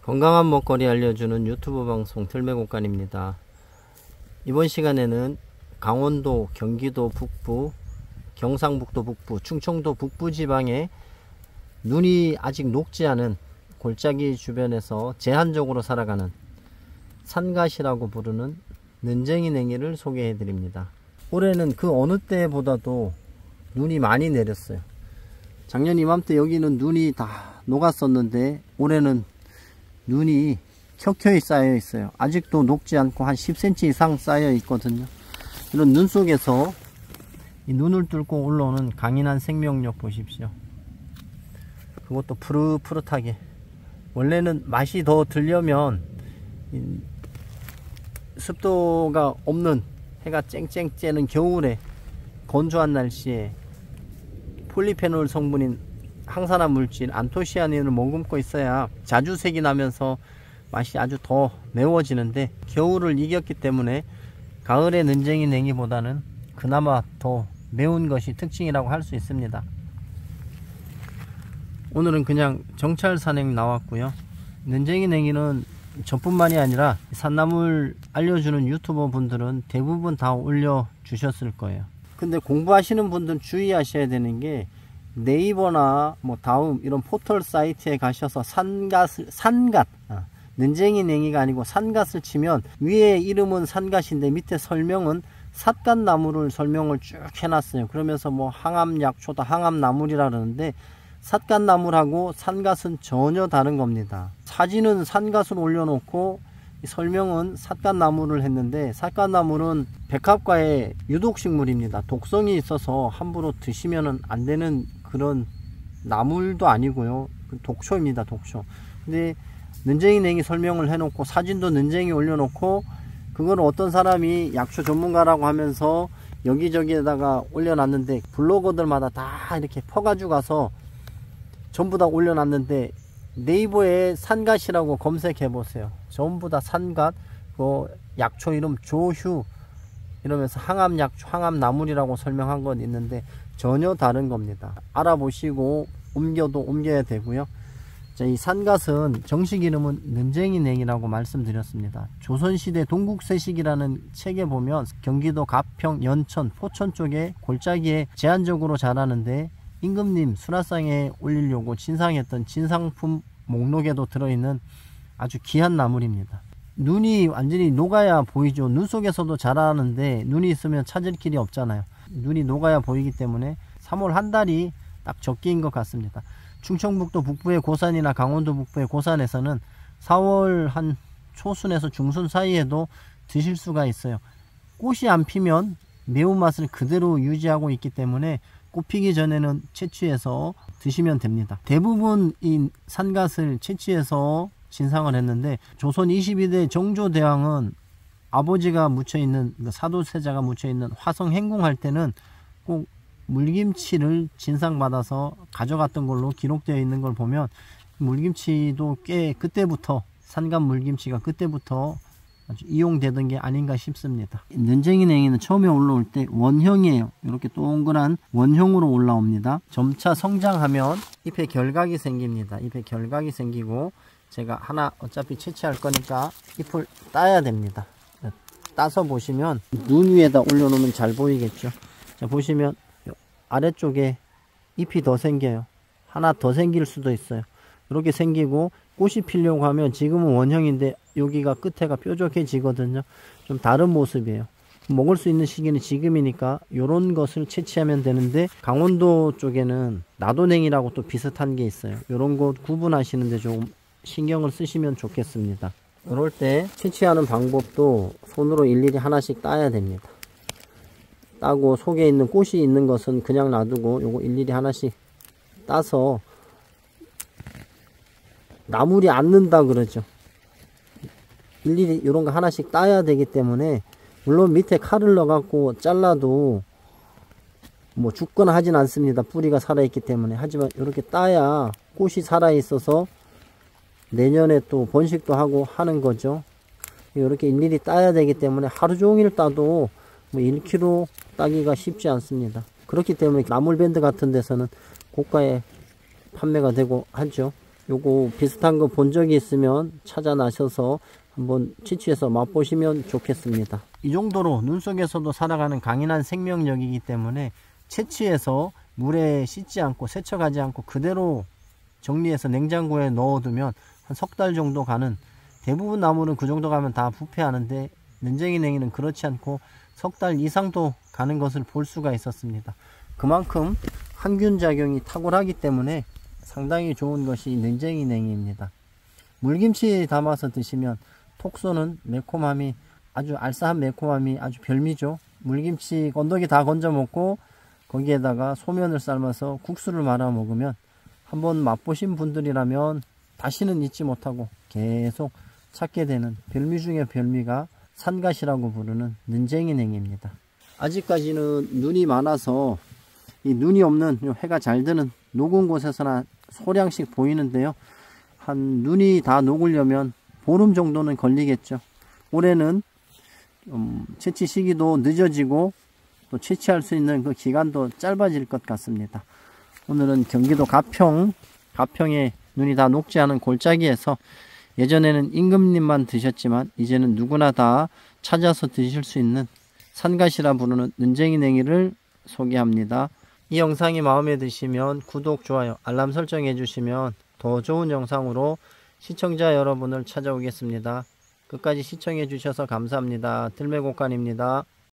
건강한 먹거리 알려주는 유튜브 방송 들매곡간입니다. 이번 시간에는 강원도, 경기도 북부, 경상북도 북부, 충청도 북부 지방에 눈이 아직 녹지 않은 골짜기 주변에서 제한적으로 살아가는 산갓이라고 부르는 는쟁이 냉이를 소개해 드립니다. 올해는 그 어느 때보다도 눈이 많이 내렸어요. 작년 이맘때 여기는 눈이 다 녹았었는데 올해는 눈이 켜켜이 쌓여 있어요. 아직도 녹지 않고 한 10cm 이상 쌓여 있거든요. 이런 눈 속에서 이 눈을 뚫고 올라오는 강인한 생명력 보십시오. 그것도 푸릇푸릇하게. 원래는 맛이 더 들려면 습도가 없는 해가 쨍쨍 쬐는 겨울에 건조한 날씨에 폴리페놀 성분인 항산화 물질 안토시아닌을 머금고 있어야 자주색이 나면서 맛이 아주 더 매워지는데, 겨울을 이겼기 때문에 가을의 는쟁이 냉이보다는 그나마 더 매운 것이 특징이라고 할 수 있습니다. 오늘은 그냥 정찰 산행 나왔고요. 는쟁이 냉이는 저뿐만이 아니라 산나물 알려주는 유튜버 분들은 대부분 다 올려주셨을 거예요. 근데 공부하시는 분들은 주의하셔야 되는 게, 네이버나 뭐 다음 이런 포털 사이트에 가셔서 는쟁이 냉이가 아니고 산갓을 치면 위에 이름은 산갓인데 밑에 설명은 삿갓나무를 설명을 쭉 해놨어요. 그러면서 뭐 항암약초다, 항암나물이라 그러는데 삿갓나물하고 산갓은 전혀 다른 겁니다. 사진은 산갓을 올려놓고 설명은 삿갓나물을 했는데, 삿갓나물은 백합과의 유독식물입니다. 독성이 있어서 함부로 드시면 안 되는 그런 나물도 아니고요. 독초입니다. 독초. 근데 는쟁이 냉이 설명을 해놓고 사진도 는쟁이 올려놓고, 그걸 어떤 사람이 약초 전문가라고 하면서 여기저기에다가 올려놨는데, 블로거들마다 다 이렇게 퍼가지고 가서 전부 다 올려놨는데, 네이버에 산갓이라고 검색해 보세요. 전부 다 산갓, 약초 이름 조휴 이러면서 항암약초, 항암나물이라고 설명한 건 있는데 전혀 다른 겁니다. 알아보시고 옮겨도 옮겨야 되고요. 자, 이 산갓은 정식 이름은 는쟁이 냉이라고 말씀드렸습니다. 조선시대 동국세식이라는 책에 보면 경기도 가평, 연천, 포천 쪽에 골짜기에 제한적으로 자라는데, 임금님 수라상에 올리려고 진상했던 진상품 목록에도 들어있는 아주 귀한 나물입니다. 눈이 완전히 녹아야 보이죠. 눈 속에서도 자라는데 눈이 있으면 찾을 길이 없잖아요. 눈이 녹아야 보이기 때문에 3월 한 달이 딱 적기인 것 같습니다. 충청북도 북부의 고산이나 강원도 북부의 고산에서는 4월 한 초순에서 중순 사이에도 드실 수가 있어요. 꽃이 안 피면 매운맛을 그대로 유지하고 있기 때문에 꽃 피기 전에는 채취해서 드시면 됩니다. 대부분 이 산갓을 채취해서 진상을 했는데, 조선 22대 정조대왕은 아버지가 묻혀있는, 사도세자가 묻혀있는 화성 행궁할 때는 꼭 물김치를 진상받아서 가져갔던 걸로 기록되어 있는 걸 보면, 물김치도 꽤 그때부터, 산갓 물김치가 그때부터 아주 이용되던 게 아닌가 싶습니다. 는쟁이 냉이는 처음에 올라올 때 원형이에요. 이렇게 동그란 원형으로 올라옵니다. 점차 성장하면 잎에 결각이 생깁니다. 잎에 결각이 생기고, 제가 하나 어차피 채취할 거니까 잎을 따야 됩니다. 따서 보시면 눈 위에다 올려놓으면 잘 보이겠죠. 자, 보시면 아래쪽에 잎이 더 생겨요. 하나 더 생길 수도 있어요. 이렇게 생기고 꽃이 피려고 하면, 지금은 원형인데 여기가 끝에가 뾰족해지거든요. 좀 다른 모습이에요. 먹을 수 있는 시기는 지금이니까 이런 것을 채취하면 되는데, 강원도 쪽에는 나도냉이라고 또 비슷한 게 있어요. 이런 것 구분하시는데 좀 신경을 쓰시면 좋겠습니다. 이럴 때 채취하는 방법도 손으로 일일이 하나씩 따야 됩니다. 따고 속에 있는 꽃이 있는 것은 그냥 놔두고 요거 일일이 하나씩 따서, 나물이 앉는다 그러죠. 일일이 이런 거 하나씩 따야 되기 때문에, 물론 밑에 칼을 넣어 갖고 잘라도 뭐 죽거나 하진 않습니다. 뿌리가 살아있기 때문에. 하지만 이렇게 따야 꽃이 살아있어서 내년에 또 번식도 하고 하는 거죠. 이렇게 일일이 따야 되기 때문에 하루 종일 따도 뭐 1kg 따기가 쉽지 않습니다. 그렇기 때문에 나물밴드 같은 데서는 고가에 판매가 되고 하죠. 요거 비슷한 거 본 적이 있으면 찾아나셔서 한번 채취해서 맛보시면 좋겠습니다. 이 정도로 눈 속에서도 살아가는 강인한 생명력이기 때문에 채취해서 물에 씻지 않고 세척하지 않고 그대로 정리해서 냉장고에 넣어두면 한 석 달 정도 가는, 대부분 나물은 그 정도 가면 다 부패하는데 nen쟁이 냉이는 그렇지 않고 석 달 이상도 가는 것을 볼 수가 있었습니다. 그만큼 항균 작용이 탁월하기 때문에 상당히 좋은 것이 nen쟁이 냉이입니다. 물김치 담아서 드시면 톡 쏘는 매콤함이, 아주 알싸한 매콤함이 아주 별미죠. 물김치 건더기 다 건져 먹고 거기에다가 소면을 삶아서 국수를 말아 먹으면 한번 맛보신 분들이라면 다시는 잊지 못하고 계속 찾게 되는 별미 중에 별미가 산갓이라고 부르는 nen쟁이 냉이입니다. 아직까지는 눈이 많아서 이 눈이 없는 해가 잘 드는 녹은 곳에서나 소량씩 보이는데요. 한 눈이 다 녹으려면 보름 정도는 걸리겠죠. 올해는 채취 시기도 늦어지고 또 채취할 수 있는 그 기간도 짧아질 것 같습니다. 오늘은 경기도 가평에 눈이 다 녹지 않은 골짜기에서 예전에는 임금님만 드셨지만 이제는 누구나 다 찾아서 드실 수 있는 산갓이라 부르는 nen쟁이 냉이를 소개합니다. 이 영상이 마음에 드시면 구독, 좋아요, 알람 설정해 주시면 더 좋은 영상으로 시청자 여러분을 찾아오겠습니다. 끝까지 시청해 주셔서 감사합니다. 들매곡간입니다.